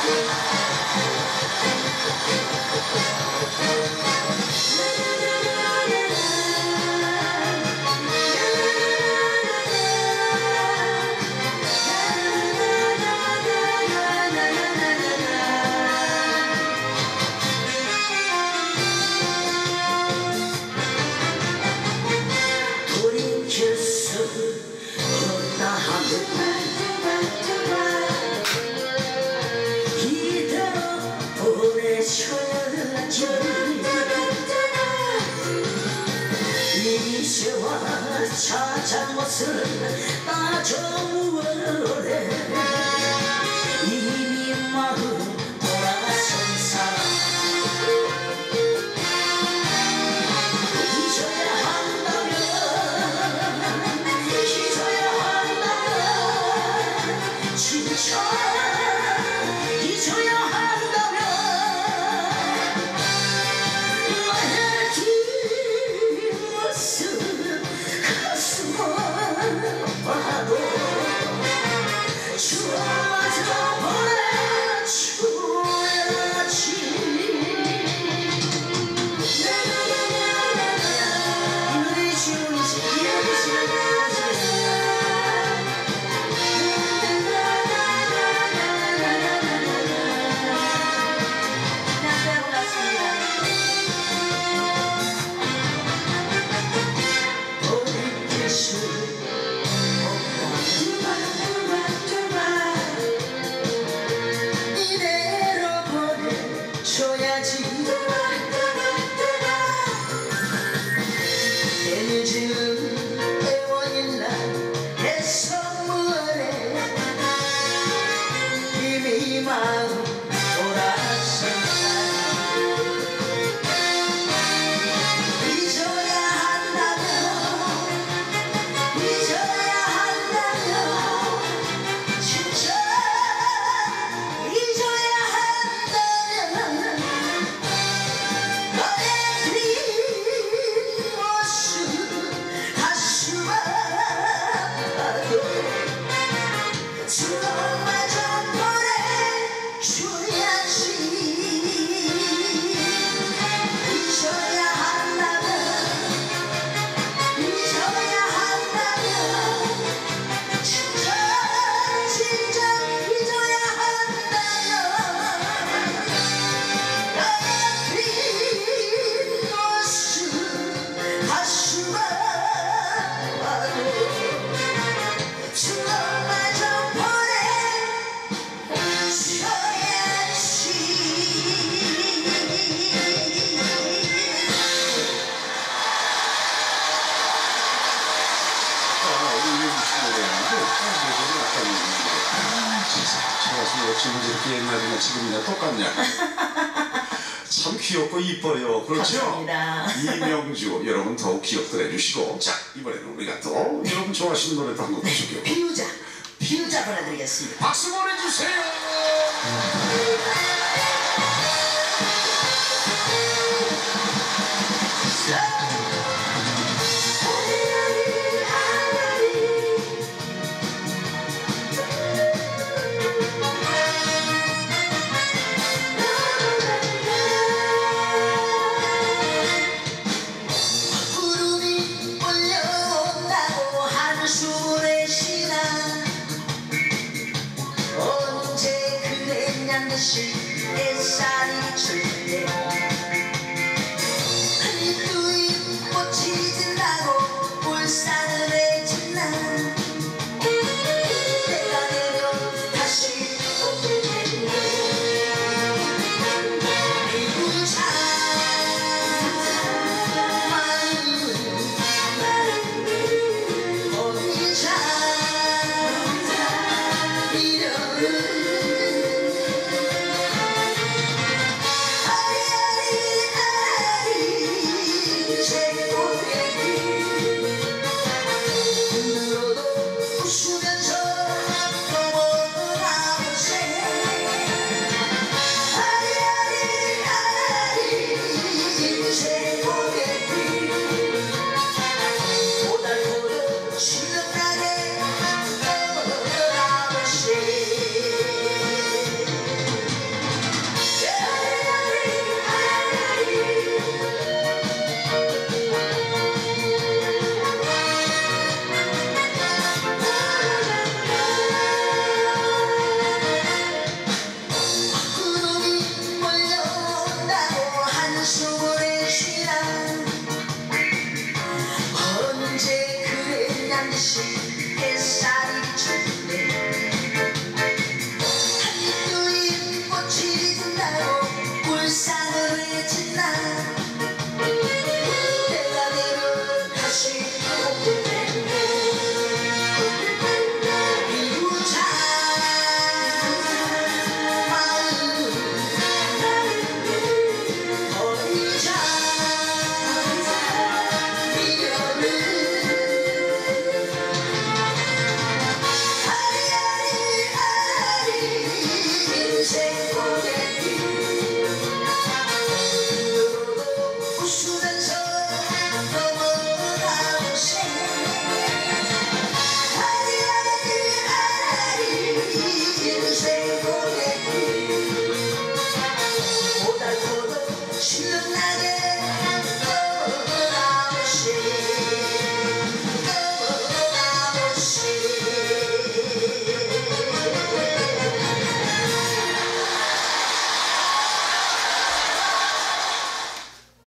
이제와 찾은 것은 빠져무어래 이미 마음 돌아선 사람 잊어야 한다면 잊어야 한다면 진짜 잊어야 한다면 나의 뒷모습 가슴 아파도 추억마저 보내줘야지 이대로 보내줘야지 내늦은 애원일날 내 선물에 이미 마음 돌아선 잊어야 한다면 잊어야 한다면 진짜 잊어야 한다면 너의 뒷모습 가슴 아파도 추억마저 보내줘야지 잊어야 한다면 잊어야 한다면 진짜 진짜 잊어야 한다면 나의 뒷모습 가슴 아파도 추억마저 지금 이렇게 옛날이나 지금이나 똑같냐? 참 귀엽고 이뻐요. 그렇죠? 감사합니다. 이명주 여러분 더욱 기억들 해주시고 자 이번에는 우리가 또 여러분 좋아하시는 노래도 한 곡 해줄게요. 비유자 보내드리겠습니다. 박수 보내주세요. 구름이 몰려온다고 한숨을 쉬나 언제 그랬냔 듯이 햇살이 칠때 한두이 꽃이 진다고 울산을 해진나 내가 되면 다시 오게 됐네 이구차 Oh, yeah. 이제 보게